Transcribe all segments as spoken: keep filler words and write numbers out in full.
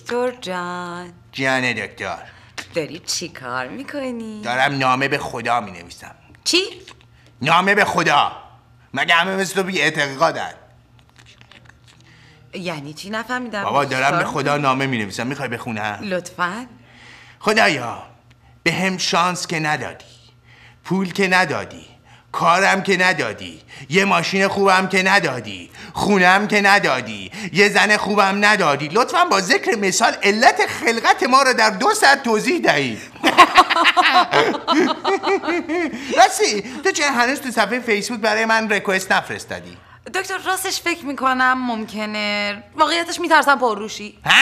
دکتر جان. جان دکتر. داری چی کار میکنی؟ دارم نامه به خدا مینویسم. چی؟ نامه به خدا. مگه همه مثل تو بی اعتقادن؟ یعنی چی؟ نفهمیدم. بابا دارم به خدا نامه مینویسم، میخوای بخونم؟ لطفاً. خدایا به هم شانس که ندادی، پول که ندادی، کارم که ندادی، یه ماشین خوبم که ندادی، خونم که ندادی، یه زن خوبم ندادی، لطفاً با ذکر مثال علت خلقت ما رو در دو ساعت توضیح دهید. راستی تو چرا هنوز تو صفحه فیسبوک برای من ریکوست نفرستادی؟ دکتر راستش فکر میکنم ممکنه واقعیتش میترسم پرروشی. ها؟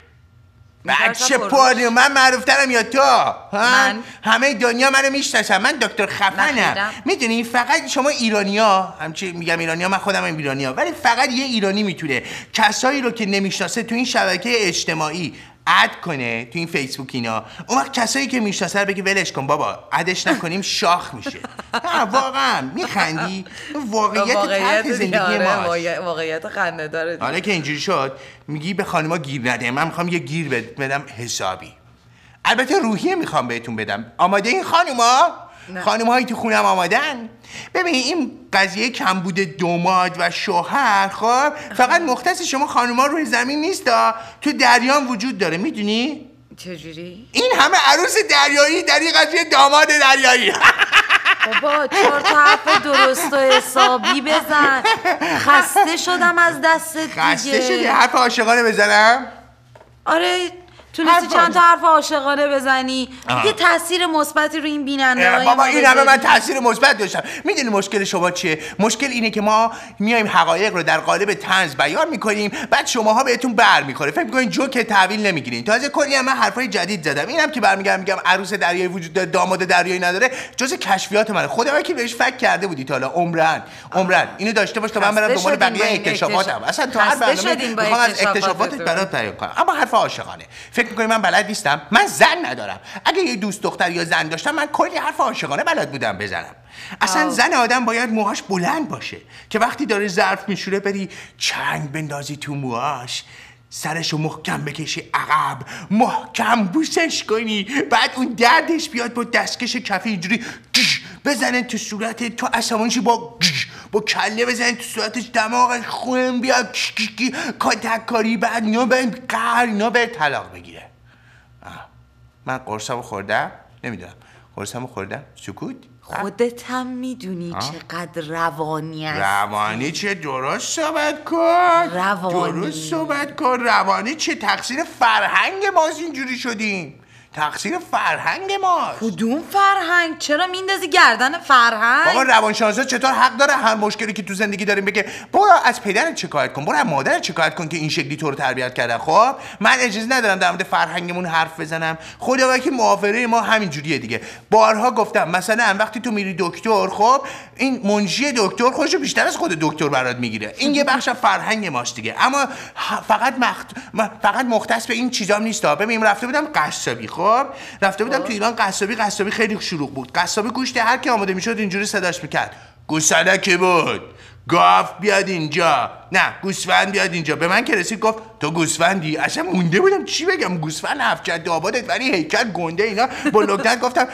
بچه پادی من معروفترم یا تو؟ من همه دنیا منو میشناسن، من دکتر خفنم. میدونی فقط شما ایرانیا، همچی میگم ایرانیا، من خودم هم ایرانیا، ولی فقط یه ایرانی میتونه کسایی رو که نمیشناسه تو این شبکه اجتماعی اد کنه، تو این فیسبوک اینا، اون وقت کسایی که میشناسه رو بگی ولش کن بابا، ادش نکنیم شاخ میشه. واقعا میخندی؟ واقعیت تلخ زندگی ما، واقعیت خنده داره. حالا که اینجوری شد میگی به خانما گیر نده، من میخوام یه گیر بدم حسابی. البته روحیه میخوام بهتون بدم. آماده این خانوما؟ خانم‌هایی تو خونم آمادن؟ ببین این قضیه کمبود دوماد و شوهر خب فقط مختص شما خانم‌ها روی زمین نیست، تو دریام وجود داره. میدونی؟ چجوری؟ این همه عروس دریایی در این قضیه داماد دریایی. بابا چهار تا حرف درست و حسابی بزن. خسته شدم از دستت دیگه. خسته شدی؟ حرف عاشقانه بزنم؟ آره تونستی چند تا حرف عاشقانه بزنی. آه. یه تاثیر مثبتی رو این بیننده‌های بابا این همه من تاثیر مثبت داشتم. میدونی مشکل شما چیه؟ مشکل اینه که ما میایم حقایق رو در قالب طنز بیان میکنیم، بعد شماها بهتون بر میخوره، فکر میکنین جوک تحویل نمیگیرین. تازه کلی هم من حرفای جدید زدم. اینم که برمیگردم میگم عروس دریایی وجود داره، داماد دریایی نداره، جز کشفیات منه. خدا وکیل بهش فکر کرده بودی تا حالا؟ عمرن عمرن اینو داشته باش تا من برم دنبال بقیه اکتشافاتم. اصلا تو هر برنامه میخوام از اکتشافاتت برات بیان کنم، اما حرف عاشقانه. فکر میکنی من بلد نیستم؟ من زن ندارم. اگه یه دوست دختر یا زن داشتم من کلی حرف عاشقانه بلد بودم بزنم. اصلا آه. زن آدم باید موهاش بلند باشه که وقتی داره ظرف میشوره بری چنگ بندازی تو موهاش، سرشو محکم بکشی عقب، محکم بوسش کنی، بعد اون دردش بیاد با دستکش کفی اینجوری بزنن تو صورتت، تو عصبانیشی با با کله بزنن تو صورتش، دماغش خون بیاد کاتک کاری، بعد اینا به قهر اینا به طلاق بگیره. من قرصمو خوردم؟ نمیدونم. قرصمو خوردم؟ سکوت؟ خودت هم میدونی چقدر روانی هستی. روانی چه؟ درست صحبت کن. روانی درست صحبت کن. روانی چه؟ تقصیر فرهنگ ماست اینجوری شدیم. تقصیر فرهنگ ماست. کدوم فرهنگ؟ چرا میندازی گردن فرهنگ؟ بابا روانشناسا چطور حق داره هر مشکلی که تو زندگی داریم بگه برو از پدرت شکایت کن، برو از مادرت شکایت کن که این شکلی تو رو تربیت کردن. خب من اجازه ندارم در مورد فرهنگمون حرف بزنم. خدا وکیل معافره ما همین جوریه دیگه. بارها گفتم مثلا وقتی تو میری دکتر، خب این منشی دکتر خودشو بیشتر از خود دکتر برات میگیره. این یه بخش فرهنگ ماست دیگه. اما فقط مخت... فقط مختص به این چیزام نیست. ببین رفته بودم قصابی، خب رفته بودم تو ایران قصابی. قصابی خیلی شلوغ بود. قصابی گوشت هر کی آماده میشد اینجوری صداش میکرد، گوساله بود، گاو بیاد اینجا، نه گوسفند بیاد اینجا. به من که رسید گفت تو گوسفندی؟ اصلا مونده بودم چی بگم. گوسفند هفت جد آبادت ولی هیکل گنده اینا. با لگنت گفتم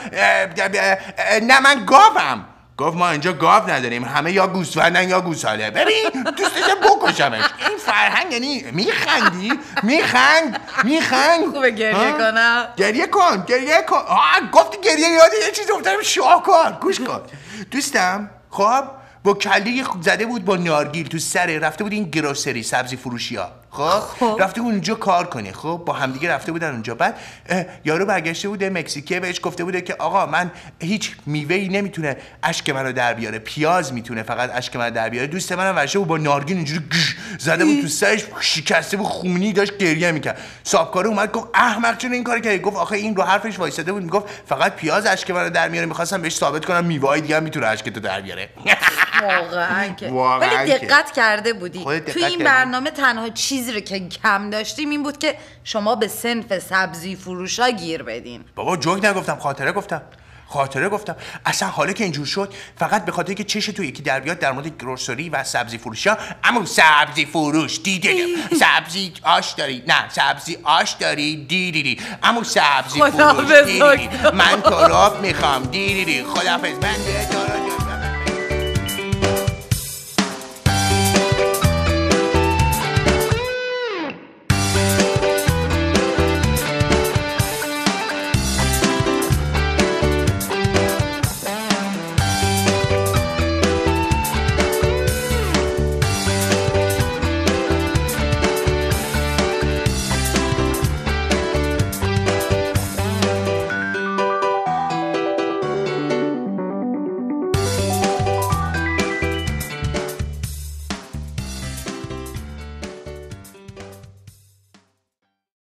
نه من گاوم. گفت ما اینجا گاو نداریم، همه یا گوسفندن یا گوساله. ببین دوست داشتم بکشمش. این فرهنگ یعنی میخندی؟ میخند؟ میخند؟ خوبه گریه کنم؟ گریه کن گریه کن. آه گفتی گریه یاد یه چیز افتادم شاهکار. گوش کن دوستم. خب با کله زده بود با نارگیل تو سر، رفته بود این گروسری سبزی فروشی ها. خب رفته بود اونجا کار کنه. خب با همدیگه رفته بودن اونجا. بعد یارو برگشته بوده مکزیکیه، بهش گفته بوده که آقا من هیچ میوه‌ای نمیتونه اشک منو در بیاره، پیاز میتونه فقط اشک منو در بیاره. دوست منم ورشه بود با نارگیل اینجوری زده بود تو سرش، شکسته بود، خونی داشت گریه میکرد. صاحبکار اومد گفت احمق چرا این کارو کردی؟ گفت آخه این رو حرفش وایساده بود میگفت فقط پیاز اشک منو در میاره، میخواستم بهش ثابت کنم میوه‌ای دیگه هم میتونه اشکتو در بیاره. واقعا که ولی دقت کرده بودی تو این برنامه تنها چیزی رو که کم داشتیم این بود که شما به صنف سبزی فروشا گیر بدین. بابا جوک نگفتم، خاطره گفتم. خاطره گفتم اصلا حالا که اینجور شد فقط به خاطر که چش تو یکی در بیاد در مورد گروسری و سبزی فروشا. اما سبزی فروش دیده سبزی آش داری؟ نه سبزی آش داری؟ دیدیدی. اما سبزی فروش دیدیدی. من تراب میخوام دیدیدی. خداحافظ. من